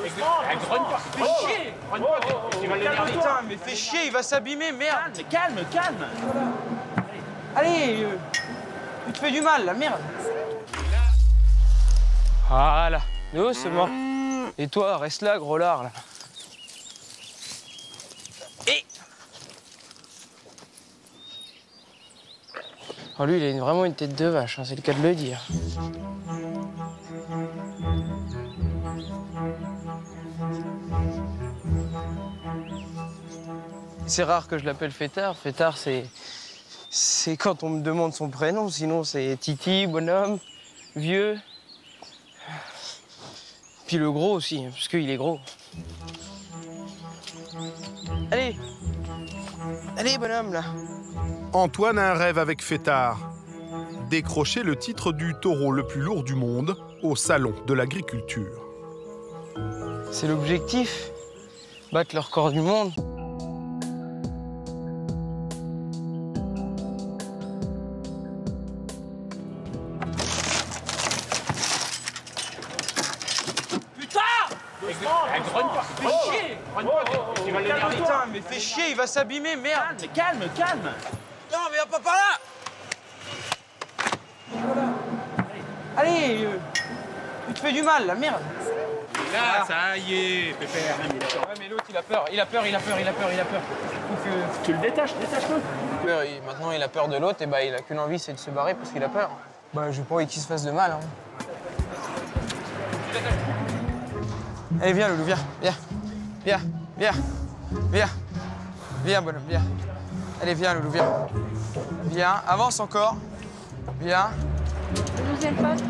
Grogne pas. Fais chier. Grogne pas. Tu vas l'énerver. Putain, mais fais chier, il va s'abîmer, merde. Calme. Allez, tu te fais du mal, la merde. Voilà, doucement. Et toi, reste là, gros lard, là. Et... Oh, lui, il a vraiment une tête de vache, hein, c'est le cas de le dire. C'est rare que je l'appelle Fêtard. Fêtard, c'est quand on me demande son prénom. Sinon, c'est Titi, bonhomme, vieux. Puis le gros aussi, parce qu'il est gros. Allez, bonhomme, là. Antoine a un rêve avec Fêtard. Décrocher le titre du taureau le plus lourd du monde au Salon de l'Agriculture. C'est l'objectif, battre le record du monde. Grogne pas. Fais chier. Grogne pas. Tu vas l'énerver. Putain, mais fais chier, il va s'abîmer, merde. Calme. Non, mais va pas par là. Allez, tu te fais du mal, la merde. Là, ça y est, Pépère. Ouais, mais l'autre, il a peur. Faut que... Tu le détaches-le. Maintenant, il a peur de l'autre, et bah, il a qu'une envie, c'est de se barrer parce qu'il a peur. Bah, j'ai pas envie qu'il se fasse de mal, hein. Allez, viens, Loulou, viens. Viens, bonhomme, viens. Allez, viens, Loulou, viens. Viens, avance encore. Viens. Le deuxième poste.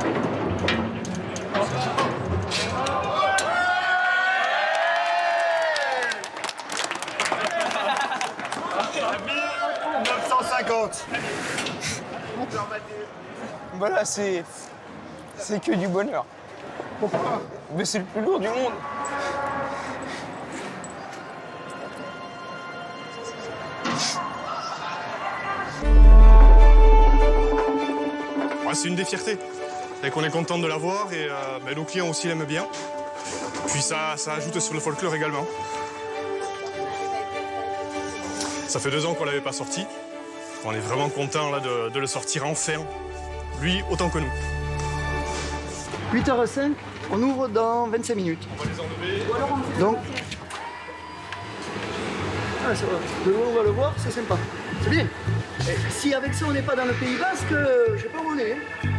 Voilà, c'est que du bonheur. Pourquoi? Mais c'est le plus lourd du monde. Ouais, c'est une des fiertés. Et qu'on est content de l'avoir et nos clients aussi l'aiment bien. Puis ça ajoute sur le folklore également. Ça fait 2 ans qu'on ne l'avait pas sorti. On est vraiment content là, de le sortir enfin. Lui, autant que nous. 8h05, on ouvre dans 25 minutes. On va les enlever. Donc... Ah, ça va. De loin, on va le voir, c'est sympa. C'est bien. Et si avec ça, on n'est pas dans le Pays Basque, je sais pas où on est.